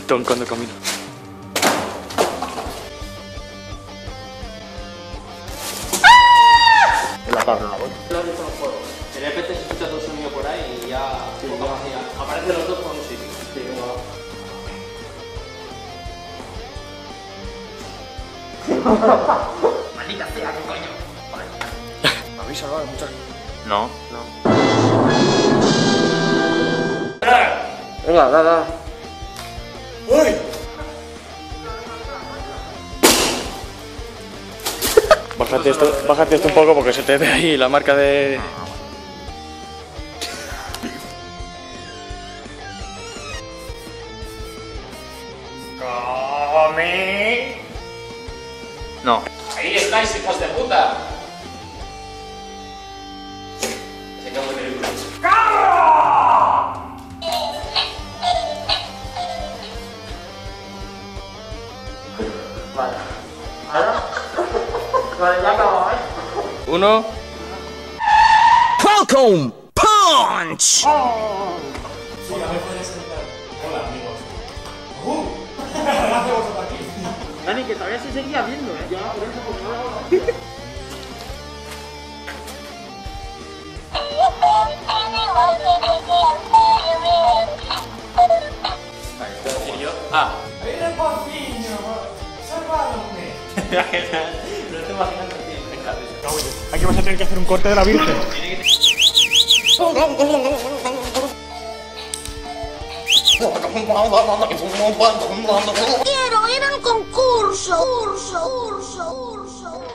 pistón cuando camino. En la tabla, ¿no? Lo he visto en los juegos. De repente se escucha todo el sonido por ahí y ya, aparecen los dos por un sitio. Sí, venga, va. Maldita sea, qué coño. Vale. ¿Me habéis salvado de muchas? No. Venga, da. ¡Uy! Bájate esto un poco porque se te ve ahí la marca de... ¡Come! No. ¡Ahí estáis, hijos de puta! Se acabó de película. Vale. ¿Ahora? Vale, ya acabó, ¿eh? 1. Falcon Punch! Dani, que todavía se seguía viendo, ¿eh? Ya, por eso, porque no lo hago. ¡Eres porciño! ¡Salvadme! No te imaginas que tiene en cabeza. Aquí vas a tener que hacer un corte de la Virgen. Quiero ir al concurso.